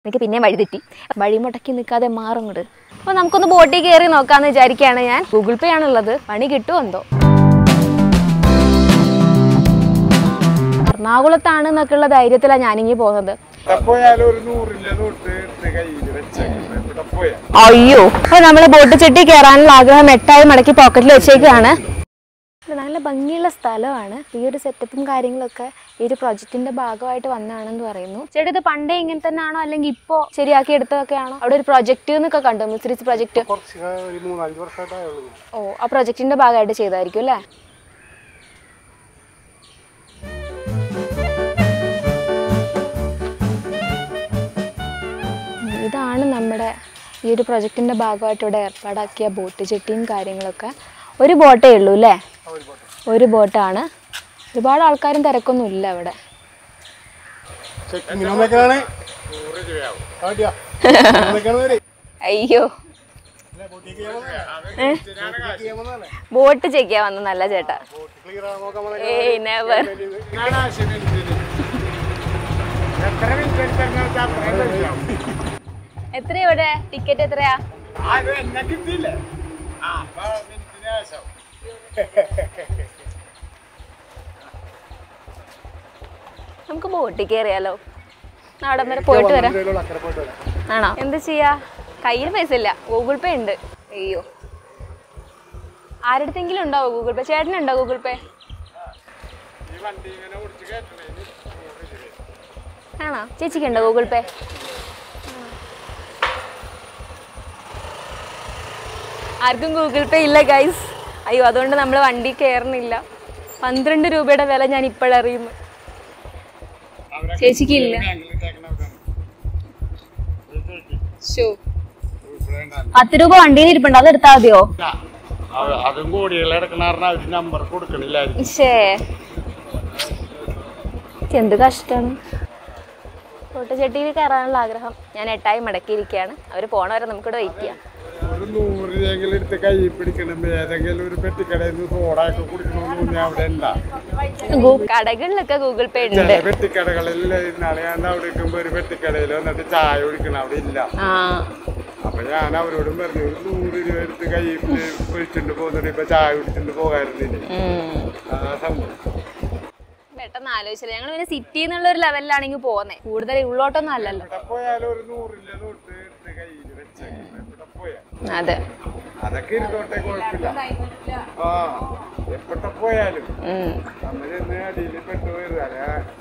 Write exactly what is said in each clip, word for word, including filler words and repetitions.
എനിക്ക് പിന്നെ വഴി തെറ്റി വഴി മുടക്കി നിൽക്കാതെ മാറുങ്ങോട്ട്. അപ്പോൾ നമുക്കൊന്ന് ബോട്ടിൽ കയറി നോക്കാമെന്ന് വിചാരിക്കുകയാണ് ഞാൻ. ഗൂഗിൾ പേ ആണുള്ളത്, പണി കിട്ടുമോ എന്തോ. എറണാകുളത്താണ് എന്നൊക്കെയുള്ള ധൈര്യത്തിലാണ് ഞാനിങ്ങി പോകുന്നത്. അയ്യോ, അപ്പൊ നമ്മള് ബോട്ട് ചെട്ടി കയറാനുള്ള ആഗ്രഹം എട്ടായി മടക്കി പോക്കറ്റിൽ വെച്ചേക്കാണ്. നല്ല ഭംഗിയുള്ള സ്ഥലമാണ്. ഈ ഒരു സെറ്റപ്പും കാര്യങ്ങളൊക്കെ ഈ ഒരു പ്രൊജക്ടിന്റെ ഭാഗമായിട്ട് വന്നാണെന്ന് പറയുന്നു. ചേട്ടാ, ഇത് പണ്ടേ ഇങ്ങനെ തന്നെ ആണോ അല്ലെങ്കിൽ ഇപ്പോ ശരിയാക്കി എടുത്തതൊക്കെ ആണോ? അവിടെ ഒരു പ്രൊജക്ട് എന്നൊക്കെ കണ്ടു, മ്യൂസിറിസ് പ്രൊജക്ട്. ഓ, ആ പ്രൊജക്ടിന്റെ ഭാഗമായിട്ട് ചെയ്തായിരിക്കും അല്ലേ? ഇതാണ് നമ്മുടെ ഈ ഒരു പ്രൊജക്ടിന്റെ ഭാഗമായിട്ട് ഇവിടെ ഏർപ്പാടാക്കിയ ബോട്ട് ചെട്ടിയും കാര്യങ്ങളൊക്കെ. ഒരു ബോട്ടേ ഉള്ളൂ അല്ലേ? ഒരു ബോട്ടാണ്. ഒരുപാട് ആൾക്കാരും തിരക്കൊന്നും ഇല്ല ഇവിടെ. അയ്യോ, ബോട്ട് ചെക്ക് ചെയ്യാൻ വന്നല്ല ചേട്ടാ. ഏയ് നെവർ. എത്രയാ ഇവിടെ ടിക്കറ്റ്? എത്രയാ? നമുക്ക് ബോട്ടിൽ കയറിയാലോ? അവിടെ വരെ പോയിട്ട് വരാം. ആണോ? എന്ത് ചെയ്യാ? കയ്യിൽ പൈസ ഇല്ല, ഗൂഗിൾ പേ ഉണ്ട്. അയ്യോ, ആരുടെങ്കിലും ഉണ്ടാവോ ഗൂഗിൾ പേ? ചേട്ടനുണ്ടോ ഗൂഗിൾ പേ? ആണോ? ചേച്ചിക്കുണ്ടോ ഗൂഗിൾ പേ? ആർക്കും ഗൂഗിൾ പേ ഇല്ല ഗൈസ്. അയ്യോ, അതുകൊണ്ട് നമ്മൾ വണ്ടി കയറുന്നില്ല. പന്ത്രണ്ട് രൂപയുടെ വില ഞാൻ ഇപ്പോഴറിയുന്നു. ചേച്ചിക്കില്ല. പത്ത് രൂപ വണ്ടിയിൽ ഇരിപ്പുണ്ട്, അത് എടുത്താൽ മതിയോ? എന്ത് കഷ്ടാണ്. കോട്ടച്ചട്ടിയിൽ കയറാനുള്ള ആഗ്രഹം. ഞാൻ എട്ടായി മടക്കിയിരിക്കുകയാണ്. അവര് പോണവരെ നമുക്കിവിടെ വെയിറ്റ് ചെയ്യാം. ഒരു നൂറ് രൂപയെങ്കിലും എടുത്ത് കൈ പിടിക്കണം. ഏതെങ്കിലും ഒരു പെട്ടിക്കടയിൽ നിന്ന് സോഡയൊക്കെ കുടിക്കണമെന്ന് അവിടെ ഉണ്ടാ. കടകളിലൊക്കെ ഗൂഗിൾ പേ ഉണ്ട്. പെട്ടിക്കടകളിൽ ഇന്നാളെ ഞാൻ അവിടെ നിൽക്കുമ്പോ ഒരു പെട്ടിക്കടയിൽ വന്നിട്ട് ചായ കുടിക്കണം, അവിടെ ഇല്ല. അപ്പൊ ഞാൻ അവരോടും പറഞ്ഞു, ഒരു നൂറ് രൂപ എടുത്ത് കൈ പിടിച്ചിട്ട് പോകുന്നുണ്ട്. ഇപ്പൊ ചായ കുടിച്ചിട്ട് പോകാറുന്നില്ല. അതാ സംഭവം. പെട്ടെന്ന് ആലോചിച്ചില്ല. ഞങ്ങൾ പിന്നെ സിറ്റി എന്നുള്ള ഒരു ലെവലിലാണെങ്കിൽ പോകുന്നേ, കൂടുതൽ ഉള്ളോട്ടൊന്നും അല്ലല്ലോ. പോയാലും ഒരു നൂറിന്റെ നോട്ട് എടുത്ത് കയ്യിൽ വെച്ചേക്കും. അതെ, അതൊക്കെ ഇരുന്നോട്ടെ, കുഴപ്പമില്ല. ആ, എപ്പോഴത്തെ പോയാലും നമ്മൾ ചെന്ന് അടിയിൽ പെട്ടുപോയത്.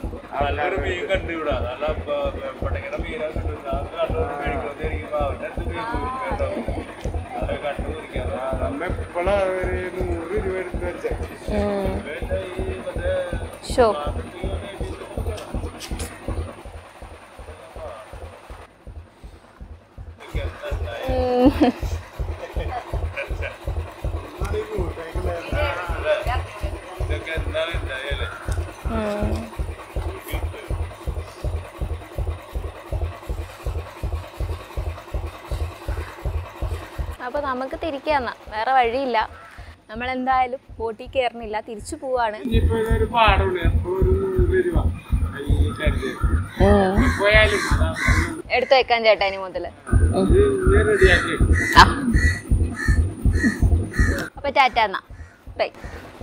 നമ്മ എപ്പോഴാ ഒരു നൂറ് രൂപ എടുത്ത് വെച്ചേ. ഷോ അപ്പൊ നമുക്ക് തിരിക്കാന്ന, വേറെ വഴിയില്ല. നമ്മൾ എന്തായാലും ബോട്ടിൽ കയറുന്നില്ല, തിരിച്ചു പോവാണ്. എടുത്തു വെക്കാൻ ചേട്ടാ ഇനി മുതല്. അപ്പൊ ടാറ്റാന്നാ. ബൈ.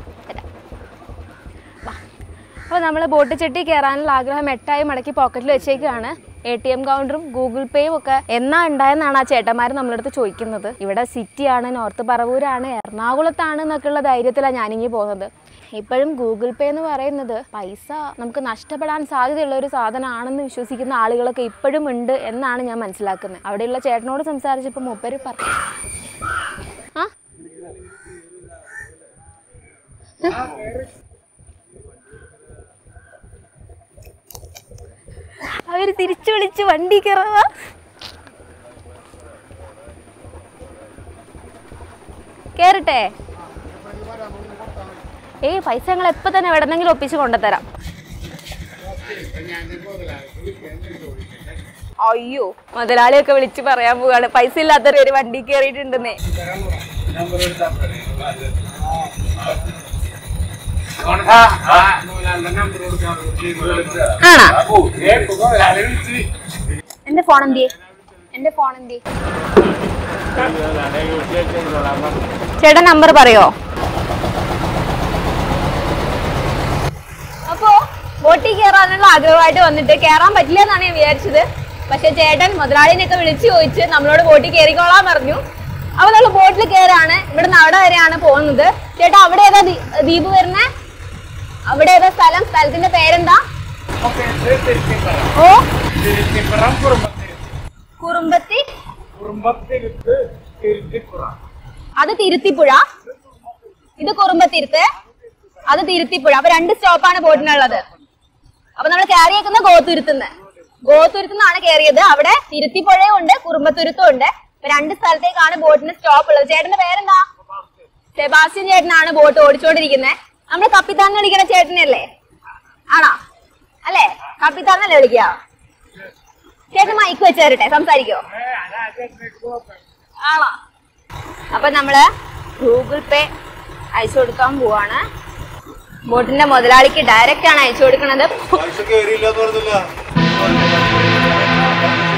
അപ്പോൾ നമ്മൾ ബോട്ട് ചെട്ടി കയറാനുള്ള ആഗ്രഹം എട്ടായി മടക്കി പോക്കറ്റിൽ വെച്ചേക്കാണ്. എ ടി എം കൗണ്ടറും ഗൂഗിൾ പേയും ഒക്കെ എന്നാ ഉണ്ടായെന്നാണ് ആ ചേട്ടന്മാർ നമ്മളടുത്ത് ചോദിക്കുന്നത്. ഇവിടെ സിറ്റിയാണ്, നോർത്ത് പറവൂരാണ്, എറണാകുളത്താണ് എന്നൊക്കെയുള്ള ധൈര്യത്തിലാണ് ഞാനിങ്ങി പോകുന്നത്. ഇപ്പോഴും ഗൂഗിൾ പേ എന്ന് പറയുന്നത് പൈസ നമുക്ക് നഷ്ടപ്പെടാൻ സാധ്യതയുള്ള ഒരു സാധനമാണെന്ന് വിശ്വസിക്കുന്ന ആളുകളൊക്കെ ഇപ്പോഴും ഉണ്ട് എന്നാണ് ഞാൻ മനസ്സിലാക്കുന്നത്. അവിടെയുള്ള ചേട്ടനോട് സംസാരിച്ചപ്പോൾ മൂപ്പര് പറഞ്ഞു. ആ അവര് തിരിച്ചു വിളിച്ച് വണ്ടി കയറാ. കേറട്ടെ? ഏയ്, പൈസ ഞങ്ങൾ എപ്പോ തന്നെ എവിടെന്നെങ്കിലും ഒപ്പിച്ച് കൊണ്ടുതരാം. അയ്യോ, മുതലാളിയൊക്കെ വിളിച്ച് പറയാൻ പോവാണ് പൈസ ഇല്ലാത്തൊരു ഒരു വണ്ടി കയറിയിട്ടുണ്ടെന്നേ. എന്റെ ഫോൺ എന്തിയെ എന്റെ ഫോൺ എന്തിയെ ചേട്ടൻ നമ്പർ പറയോ? അപ്പോ ബോട്ടിൽ കയറാനുള്ള ആഗ്രഹമായിട്ട് വന്നിട്ട് കയറാൻ പറ്റില്ല എന്നാണ് ഞാൻ വിചാരിച്ചത്. പക്ഷെ ചേട്ടൻ മുതലാളിനെയൊക്കെ വിളിച്ചു ചോദിച്ച് നമ്മളോട് ബോട്ടിൽ കയറിക്കോളാൻ പറഞ്ഞു. അപ്പൊ നമ്മൾ ബോട്ടിൽ കയറാണ്. ഇവിടുന്ന് അവിടെ വരെയാണ് പോകുന്നത്. ചേട്ടാ അവിടെ ഏതാ ദ്വീപ് വരുന്നേ? അവിടെ ഏതാ സ്ഥലം? സ്ഥലത്തിന്റെ പേരെന്താ? ഓ കുറുമ്പത്തി അത് തിരുത്തിപ്പുഴ, ഇത് കുറുമ്പത്തിരുത്ത്, അത് തിരുത്തിപ്പുഴ. അപ്പൊ രണ്ട് സ്റ്റോപ്പാണ് ബോട്ടിനുള്ളത്. അപ്പൊ നമ്മൾ കയറിയേക്കുന്നത് ഗോത്തുരുത്തുനിന്ന് ഗോത്തുരുത്തുനിന്നാണ് കയറിയത്. അവിടെ തിരുത്തിപ്പുഴയും ഉണ്ട് കുറുമ്പത്തുരുത്തും ഉണ്ട്. അപ്പൊ രണ്ട് സ്ഥലത്തേക്കാണ് ബോട്ടിന് സ്റ്റോപ്പ് ഉള്ളത്. ചേട്ടന്റെ പേരെന്താ? സെബാസ്റ്റ്യൻ ചേട്ടനാണ് ബോട്ട് ഓടിച്ചോണ്ടിരിക്കുന്നത്. നമ്മള് കപ്പിത്താൻ വിളിക്കണ ചേട്ടനല്ലേ? ആണോ? അല്ലേ? കപ്പിത്താന്നല്ലേ വിളിക്കുക? ചേട്ടൻ മൈക്ക് വെച്ച് തരട്ടെ, സംസാരിക്കോ? ആണോ? അപ്പൊ നമ്മള് ഗൂഗിൾ പേ അയച്ചു കൊടുക്കാൻ പോവാണ്. ബോട്ടിന്റെ മുതലാളിക്ക് ഡയറക്റ്റ് ആണ് അയച്ചു കൊടുക്കണത്.